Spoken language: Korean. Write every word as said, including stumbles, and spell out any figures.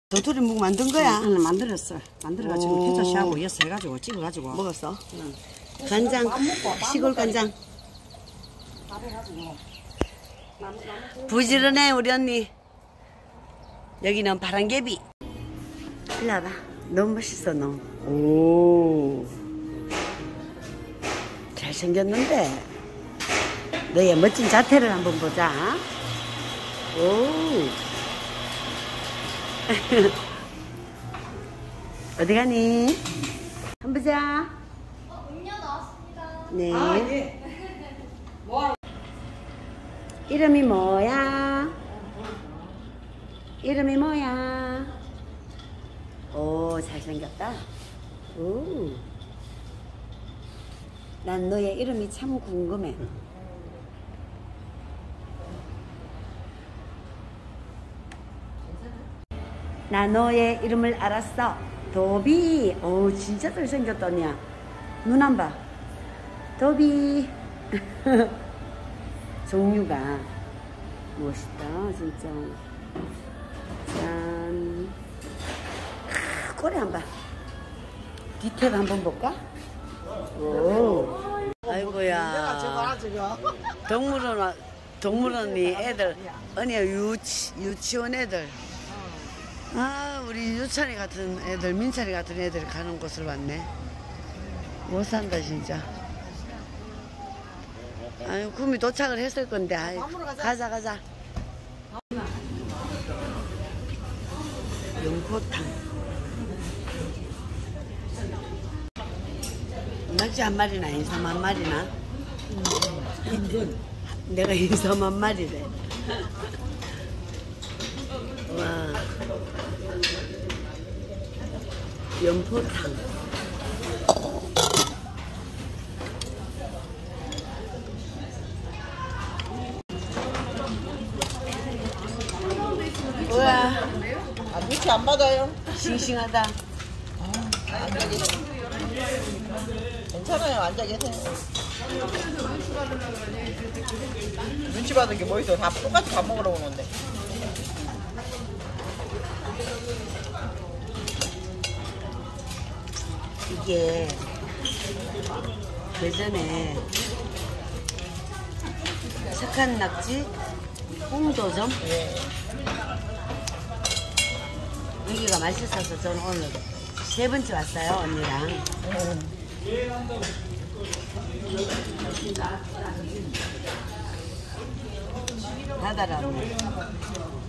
도토리묵 만든 거야? 응, 응 만들었어. 만들어가지고 케첩하고 이어서 해가지고 찍어가지고. 먹었어? 응. 간장, 시골 간장. 부지런해 우리 언니. 여기는 바람개비. 일로 와봐. 너무 멋있어 너. 오. 잘생겼는데. 너의 멋진 자태를 한번 보자. 오. 어디 가니? 한번 보자. 어, 음료 나왔습니다. 네. 아, 예. 뭐? 이름이 뭐야? 이름이 뭐야? 오, 잘생겼다. 오. 난 너의 이름이 참 궁금해. 나 너의 이름을 알았어. 도비. 오, 진짜 잘생겼더냐. 눈 안 봐. 도비. 종류가 멋있다 진짜. 짠. 아, 꼬리 한번 디테일 한번 볼까? 오. 아이고야. 동물원 동물원이 애들 언니야 유치 유치원 애들. 아 우리 유찬이 같은 애들 민찬이 같은 애들이 가는 곳을 왔네. 못 산다 진짜. 아유, 구미 도착을 했을 건데, 아유, 가자, 가자. 연포탕. 낙지 한 마리나, 인삼 한 마리나? 음. 내가 인삼 한 마리래. 와. 연포탕. 우와. 아, 밑이 안 맞아요? 싱싱하다. 아, 앉아 계세요. 괜찮아요, 앉아 계세요. 눈치 받은 게 뭐 있어? 다 똑같이 밥 먹으러 오는데. 이게 예전에 착한 낙지 홍도점 예. 여기가 맛있어서 저는 오늘 세 번째 왔어요 언니랑. 음. 바다라고